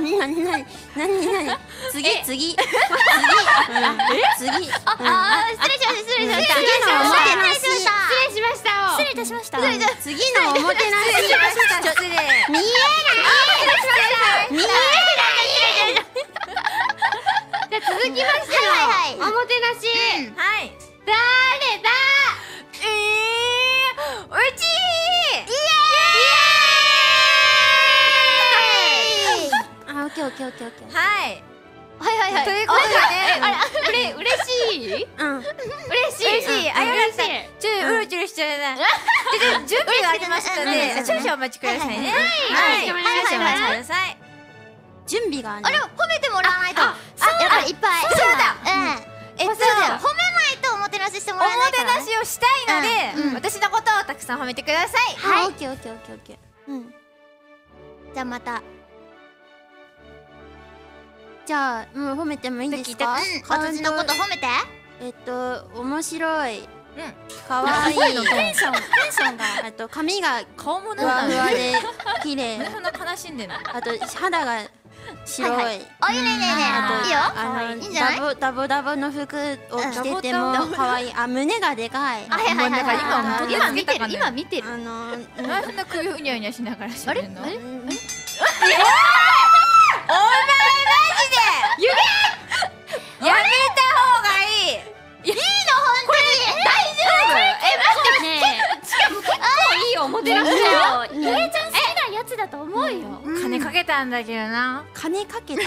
何何何何何次次次次。 あ、失礼しました。失礼しました。 次のおもてなし。 失礼しました。 失礼いたしました。次のおもてなし。 失礼しました。失礼。 見えない。見えない。 じゃあ続きましてのおもてなし。 はい。 誰だ。 うち。 あ、オッケーオッケーオッケーオッケー。 はい。 はいはいはい。 ということでね。 あれ、嬉しい。 うん。 嬉しい。 嬉しい。あ、よかった。ちょっとうるちょるしちゃうな。準備がありましたので、少々お待ちくださいね。 はい。 少々お待ちください。 準備がある。 あれ、褒めてもらわないと。やっぱりいっぱい。 そうだ。 褒めないとおもてなししてもらえないから。 おもてなしをしたいので、私のことをたくさん褒めてください。 はい。オッケーオッケーオッケーオッケー。うん。 じゃあまた。 じゃあもう褒めてもいいですか？ 私のこと褒めて。 面白い。可愛い。テンションが。あと髪が顔もふわふわで綺麗。 そんな悲しんでるの？ あと肌が白い。 あ、いいねいいね。いいよ。いいんじゃない？ ダボダボの服を着てても可愛い。あ、胸がでかい。 今見てる。今見てる。 なんでそんな首うにゃうにゃしながらしゃべるの？お前マジでやめた方がいい。 いいの本当に。大丈夫？待ってね。しかも結構いいおもてなしだよ。ゆげちゃん好きなやつだと思うよ。 金かけたんだけどな。 金かけた。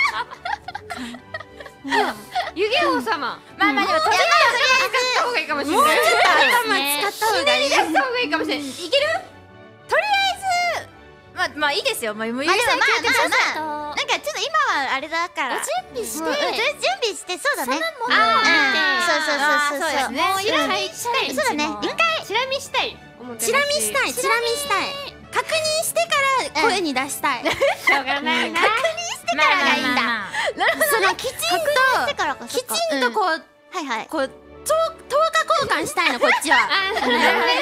湯気王様。 まあまあでもとりあえず使った方がいいかもしれない。 もうちょっと頭使った方がいい。 使った方がいいかもしれない。いける？ とりあえずまあいいですよ。まあゆげさん聞いてください。 なんかちょっと今はあれだから準備してそうだね。そうですね。もう一回したい。そうだね。一回チラ見したい。 チラ見したい。チラ見したい。確認してから声に出したい。 しょうがないな。確認してからがいいんだ。 そのきちんとこうこう10日交換したいのこっちは。 なるほど。ウィンウィ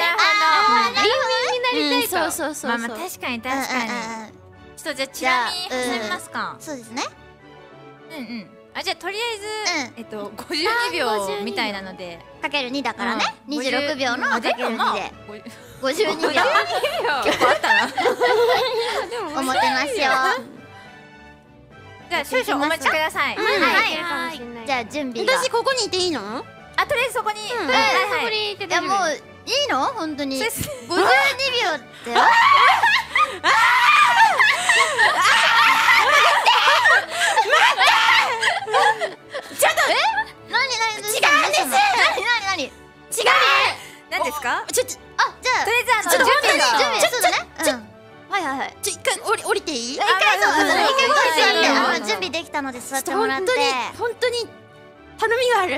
ンになりたいと。 そう。 まあ確かに確かに。ちょっとじゃあチラ見始めますか。 そうですね。 じゃあとりあえず52秒みたいなのでかける2だからね。26秒のかける2で52秒。 結構あったな。 おもてなしを。 じゃあ少々お待ちください。 はい。じゃあ準備が。 私ここにいていいの？ とりあえずそこに。 いやもういいの？本当に。52秒って。 ちょっと何何ですか？ ちょっととりあえず準備が。 はい一回降りていい？ 一回準備できたので座ってもらって。 本当に頼みがある。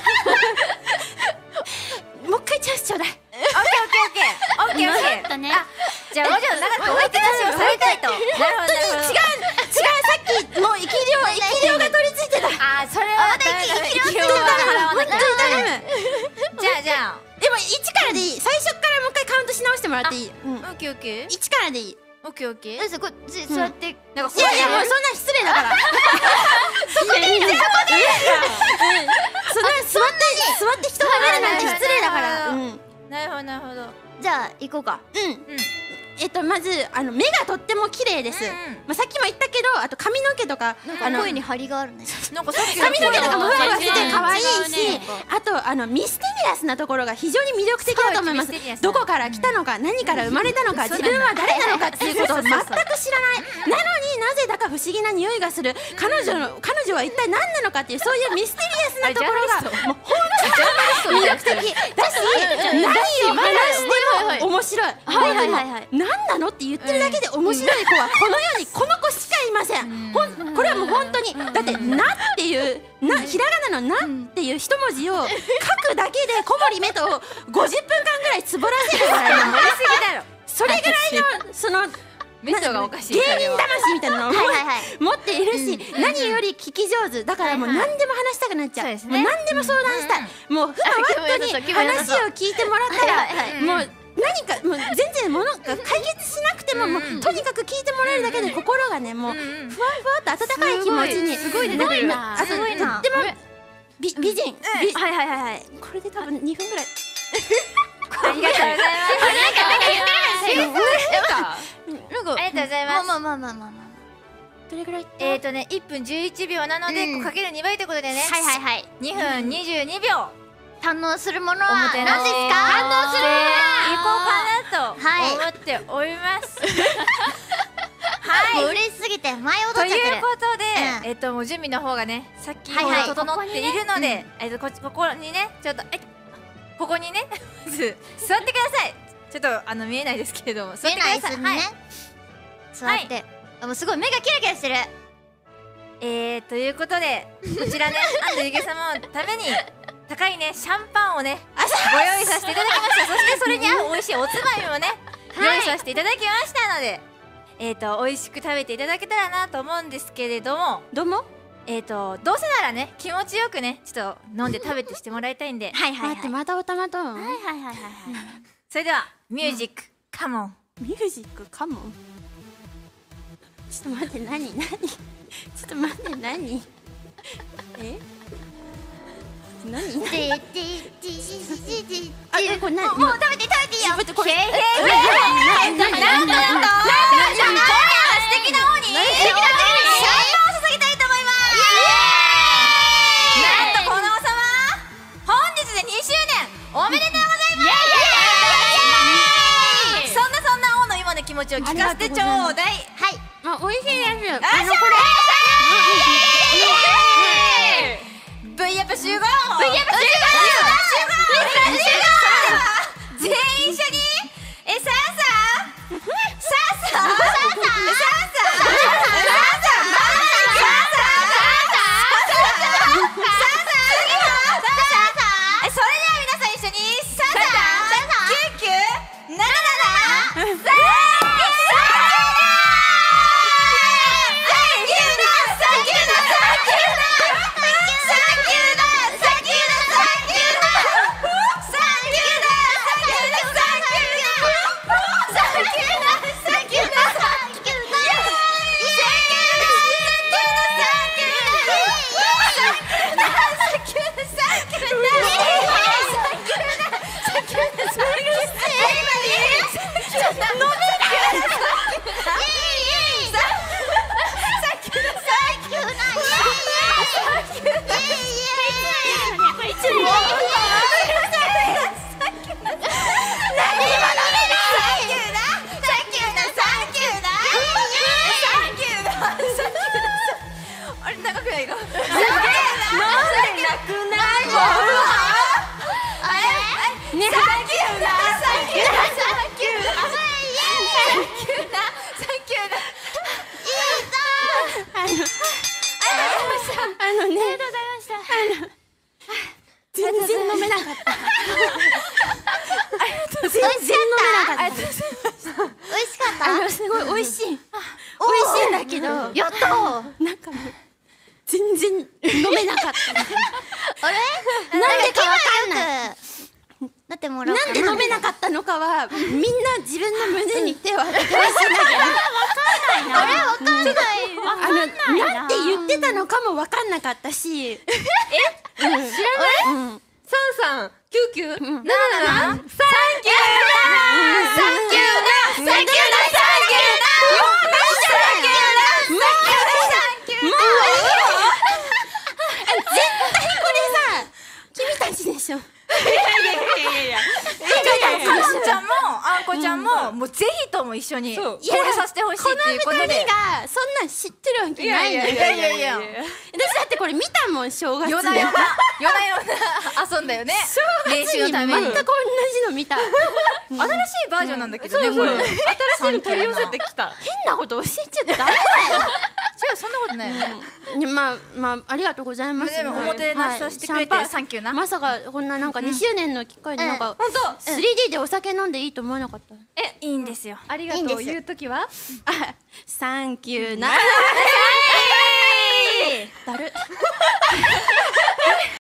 もう一回チャンスちょうだい。 オッケー。じゃあもうちょっと長くおもてなしをされたいと。なるほど。 違うさっきもう生き量が取り付いてた。 それは生き量は払わなきゃ。じゃあでも1からでいい。最初からもう一回カウントし直してもらっていい？ オッケー。 1からでいい。 オッケー。 そこ座って。 いやもうそんな失礼だから。そこで座って人が見るなんて失礼だから。 なるほど。 じゃあ行こうか。 まず目がとっても綺麗です。さっきも言ったけど、あと髪の毛とか声に張りがあるね。 なんかさっき髪の毛とかもふわふわしてて可愛いし、あとミステリアスなところが非常に魅力的だと思います。どこから来たのか、何から生まれたのか、自分は誰なのかっていうことを全く知らない。なのになぜだか不思議な匂いがする。彼女は一体何なのかっていう、そういうミステリアスなところがもう本当に魅力的だし、何を話しても面白い。何なのって言ってるだけで面白い子はこの世にこの子しかいません。これはもう本当にだって「な」っていうひらがなの「な」っていう一文字を書くだけで小森メトを50分間ぐらいつぼらせるから、それぐらいのそのメトがおかしい。 芸人魂みたいなのを持っているし、何より聞き上手だからもう何でも話したくなっちゃう。もう何でも相談したい。もうふわっとに話を聞いてもらったらもう何かもう全然ものが解決しなくててももうとにかく聞いてもらえるだけで心がねもうふわふわっと温かい気持ちにすごい出てくるな。すごいな。 でも美人はいはいはいはい。 これで多分2分ぐらいありがとうございます。 ありがとうございます。 ありがとうございます。 まあどれぐらい 1分11秒なのでかける2倍ということでね。 はい 2分22秒。 堪能するものは何ですか？ 堪能するいこうかなと思っております。はい。 嬉しすぎて前踊っちゃとってる。 いうことでもう準備の方がねさっきほど整っているのでここにねちょっとここにねまず座ってください。ちょっと見えないですけれども座ってください。はい。 座ってもうすごい目がキラキラしてる。 ということでこちらね安藤ゆげ様のために高いねシャンパンをねご用意させていただきました。そしてそれに合う美味しいおつまみもね用意させていただきましたので美味しく食べていただけたらなと思うんですけれどもどうもどうせならね気持ちよくねちょっと飲んで食べてしてもらいたいんで待ってまたおたまとんそれではミュージックカモン。 ミュージックカモンちょっと待って何ちょっと待って何何あこれ何もう食べていいよ。 これなんと素敵な王にシャンパンを注ぎたいと思います。なんとこのおさま本日で2周年おめでとうございます。そんな王の今の気持ちを聞かせてちょうだい。 はい。 美味しいです。 V アップ集合。全員一緒にさそれでは皆さん一緒に全然飲めなかった。全然飲めなかった。 美味しかった。 すごい美味しい。美味しいんだけど、 やったー。 なんかもう全然飲めなかった。 あれ？なんでかわかんない。だってもらう。 なんで飲めなかったのかはみんな自分の胸に手を当ててほしいんだけど。 あれわかんない。 なんて言ってたのかもわかんなかったし。 知らない？33、99、77、サンキューだ！サンキューだ！サンキューだ！サンキューだ！絶対これさ、君たちでしょ。かのんちゃんもあんこちゃんももうぜひとも一緒に交流させてほしいっていうことで、 この二人がそんなん知ってるわけないのよ。私だってこれ見たもん正月で。 夜な夜な遊んだよね。練習のために全く同じの見た。 新しいバージョンなんだけどねこれ。新しいの取り寄せてきた。 変なこと教えちゃダメだよ。 違うそんなことないよね。 まあありがとうございます。 でもおもてなしさせてくれてサンキューな。 まさかこんななんか2周年の機会でなんか 3D でお酒飲んでいいと思わなかった。 いいんですよ。 ありがとう言うときはサンキューな。だる。